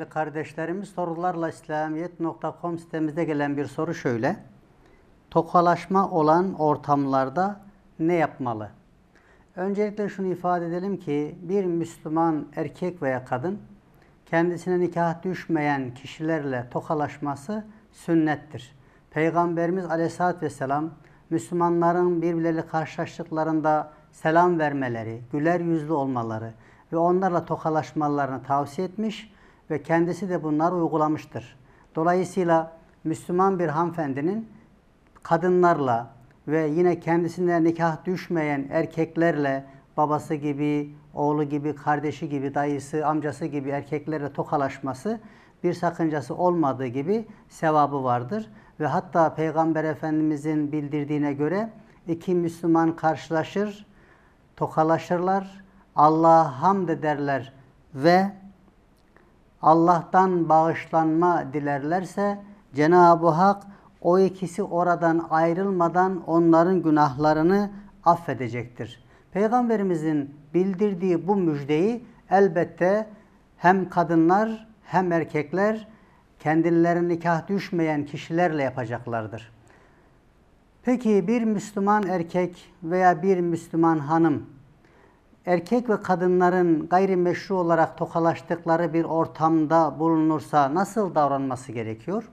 Değerli kardeşlerimiz, sorularlaislamiyet.com sitemizde gelen bir soru şöyle. Tokalaşma olan ortamlarda ne yapmalı? Öncelikle şunu ifade edelim ki bir Müslüman erkek veya kadın kendisine nikah düşmeyen kişilerle tokalaşması sünnettir. Peygamberimiz Aleyhisselatü Vesselam Müslümanların birbirleriyle karşılaştıklarında selam vermeleri, güler yüzlü olmaları ve onlarla tokalaşmalarını tavsiye etmiş ve kendisi de bunları uygulamıştır. Dolayısıyla Müslüman bir hanımefendinin kadınlarla ve yine kendisine nikah düşmeyen erkeklerle, babası gibi, oğlu gibi, kardeşi gibi, dayısı, amcası gibi erkeklerle tokalaşması bir sakıncası olmadığı gibi sevabı vardır. Ve hatta Peygamber Efendimizin bildirdiğine göre iki Müslüman karşılaşır, tokalaşırlar, Allah'a hamd ederler ve Allah'tan bağışlanma dilerlerse Cenab-ı Hak o ikisi oradan ayrılmadan onların günahlarını affedecektir. Peygamberimizin bildirdiği bu müjdeyi elbette hem kadınlar hem erkekler kendilerine nikah düşmeyen kişilerle yapacaklardır. Peki bir Müslüman erkek veya bir Müslüman hanım erkek ve kadınların gayrimeşru olarak tokalaştıkları bir ortamda bulunursa nasıl davranması gerekiyor?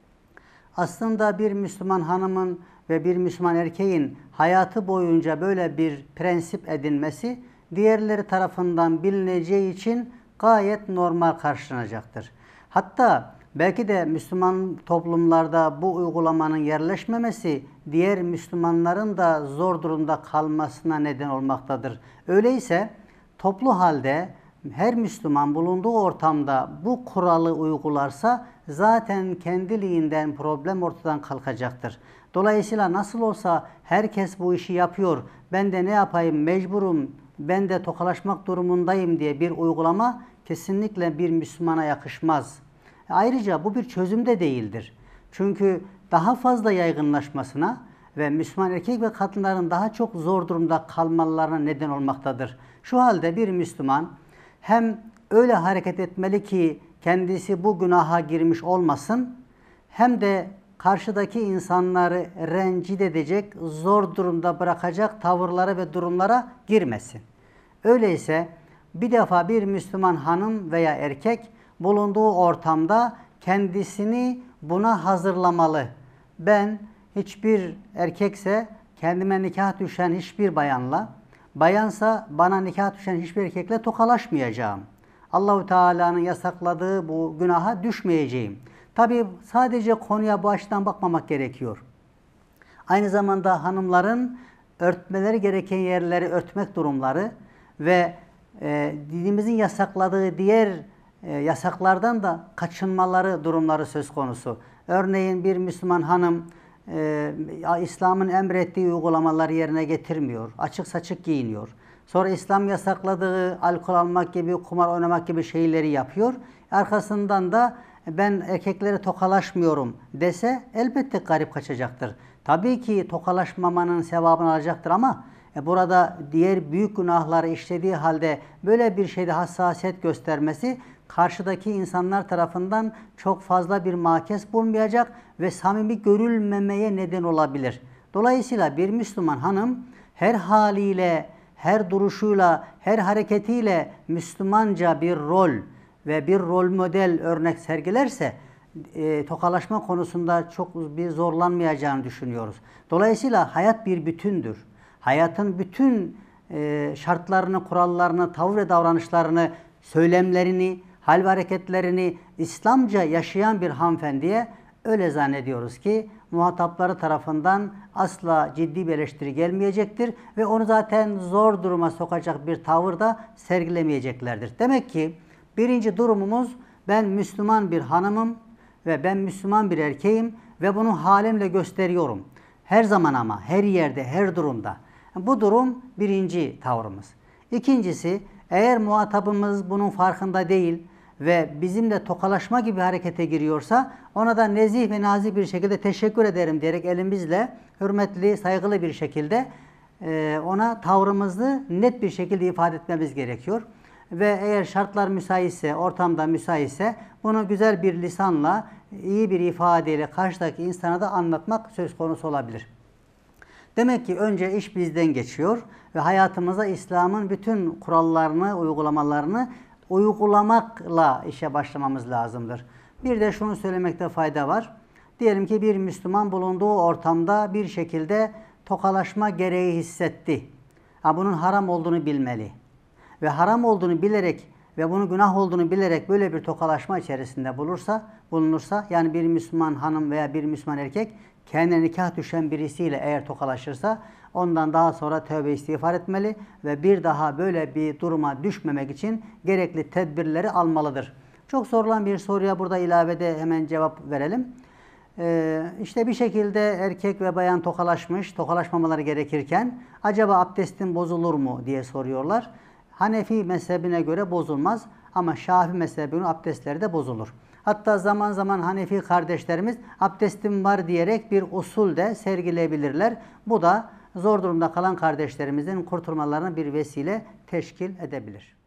Aslında bir Müslüman hanımın ve bir Müslüman erkeğin hayatı boyunca böyle bir prensip edinmesi diğerleri tarafından bilineceği için gayet normal karşılanacaktır. Hatta belki de Müslüman toplumlarda bu uygulamanın yerleşmemesi diğer Müslümanların da zor durumda kalmasına neden olmaktadır. Öyleyse toplu halde her Müslüman bulunduğu ortamda bu kuralı uygularsa zaten kendiliğinden problem ortadan kalkacaktır. Dolayısıyla nasıl olsa herkes bu işi yapıyor, ben de ne yapayım mecburum, ben de tokalaşmak durumundayım diye bir uygulama kesinlikle bir Müslümana yakışmaz. Ayrıca bu bir çözüm de değildir. Çünkü daha fazla yaygınlaşmasına ve Müslüman erkek ve kadınların daha çok zor durumda kalmalarına neden olmaktadır. Şu halde bir Müslüman hem öyle hareket etmeli ki kendisi bu günaha girmiş olmasın, hem de karşıdaki insanları rencide edecek, zor durumda bırakacak tavırlara ve durumlara girmesin. Öyleyse bir defa bir Müslüman hanım veya erkek bulunduğu ortamda kendisini buna hazırlamalı. Ben hiçbir erkekse kendime nikah düşen hiçbir bayanla, bayansa bana nikah düşen hiçbir erkekle tokalaşmayacağım. Allahu Teala'nın yasakladığı bu günaha düşmeyeceğim. Tabii sadece konuya bu açıdan bakmamak gerekiyor. Aynı zamanda hanımların örtmeleri gereken yerleri örtmek durumları ve dinimizin yasakladığı diğer yasaklardan da kaçınmaları durumları söz konusu. Örneğin bir Müslüman hanım İslam'ın emrettiği uygulamaları yerine getirmiyor. Açık saçık giyiniyor. Sonra İslam yasakladığı alkol almak gibi, kumar oynamak gibi şeyleri yapıyor. Arkasından da ben erkeklere tokalaşmıyorum dese elbette garip kaçacaktır. Tabii ki tokalaşmamanın sevabını alacaktır ama burada diğer büyük günahları işlediği halde böyle bir şeyde hassasiyet göstermesi karşıdaki insanlar tarafından çok fazla bir makes bulmayacak ve samimi görülmemeye neden olabilir. Dolayısıyla bir Müslüman hanım her haliyle, her duruşuyla, her hareketiyle Müslümanca bir rol ve bir rol model örnek sergilerse tokalaşma konusunda çok bir zorlanmayacağını düşünüyoruz. Dolayısıyla hayat bir bütündür. Hayatın bütün şartlarını, kurallarını, tavır ve davranışlarını, söylemlerini, hal ve hareketlerini İslamca yaşayan bir hanımefendiye öyle zannediyoruz ki muhatapları tarafından asla ciddi bir eleştiri gelmeyecektir ve onu zaten zor duruma sokacak bir tavır da sergilemeyeceklerdir. Demek ki birinci durumumuz ben Müslüman bir hanımım ve ben Müslüman bir erkeğim ve bunu halimle gösteriyorum. Her zaman ama, her yerde, her durumda. Bu durum birinci tavrımız. İkincisi, eğer muhatabımız bunun farkında değil ve bizimle tokalaşma gibi harekete giriyorsa ona da nezih ve nazik bir şekilde teşekkür ederim diyerek elimizle hürmetli, saygılı bir şekilde ona tavrımızı net bir şekilde ifade etmemiz gerekiyor. ve eğer şartlar müsaitse, ortamda müsaitse bunu güzel bir lisanla, iyi bir ifadeyle karşıdaki insana da anlatmak söz konusu olabilir. Demek ki önce iş bizden geçiyor ve hayatımıza İslam'ın bütün kurallarını, uygulamalarını uygulamakla işe başlamamız lazımdır. Bir de şunu söylemekte fayda var. Diyelim ki bir Müslüman bulunduğu ortamda bir şekilde tokalaşma gereği hissetti. Bunun haram olduğunu bilmeli. Ve haram olduğunu bilerek ve bunun günah olduğunu bilerek böyle bir tokalaşma içerisinde bulunursa, yani bir Müslüman hanım veya bir Müslüman erkek kendine nikah düşen birisiyle eğer tokalaşırsa ondan daha sonra tövbe istiğfar etmeli ve bir daha böyle bir duruma düşmemek için gerekli tedbirleri almalıdır. Çok sorulan bir soruya burada ilavede hemen cevap verelim. İşte bir şekilde erkek ve bayan tokalaşmış, tokalaşmamaları gerekirken acaba abdestin bozulur mu diye soruyorlar. Hanefi mezhebine göre bozulmaz ama Şafii mezhebinin abdestleri de bozulur. Hatta zaman zaman Hanefi kardeşlerimiz abdestim var diyerek bir usul de sergileyebilirler. Bu da zor durumda kalan kardeşlerimizin kurtulmalarına bir vesile teşkil edebilir.